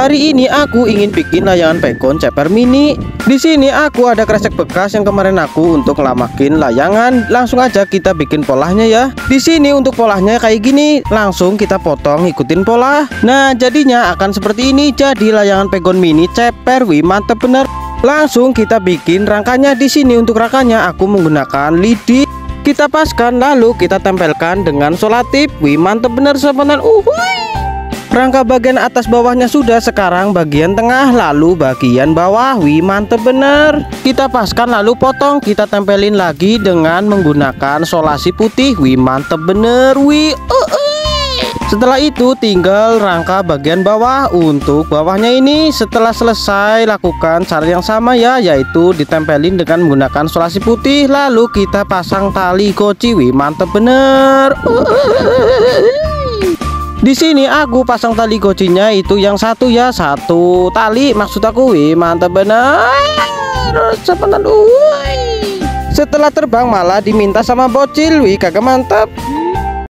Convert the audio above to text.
Hari ini aku ingin bikin layangan pegon ceper mini. Di sini aku ada kresek bekas yang kemarin aku untuk ngelamakin layangan. Langsung aja kita bikin polanya ya. Di sini untuk polanya kayak gini, langsung kita potong ikutin pola. Nah, jadinya akan seperti ini. Jadi layangan pegon mini ceper, wih mantep bener. Langsung kita bikin rangkanya. Di sini untuk rangkanya aku menggunakan lidi. Kita paskan lalu kita tempelkan dengan solatip. Wih mantep bener sobat. Rangka bagian atas bawahnya sudah, sekarang bagian tengah lalu bagian bawah. Wih mantep bener. Kita paskan lalu potong, kita tempelin lagi dengan menggunakan solasi putih. Wih mantep bener. Wih setelah itu tinggal rangka bagian bawah. Untuk bawahnya ini setelah selesai lakukan cara yang sama ya, yaitu ditempelin dengan menggunakan solasi putih lalu kita pasang tali goci. Wih mantep bener. Di sini aku pasang tali gocinya itu yang satu ya, satu tali maksud aku. Wih mantap bener. Setelah terbang malah diminta sama bocil. Wih kagak mantap.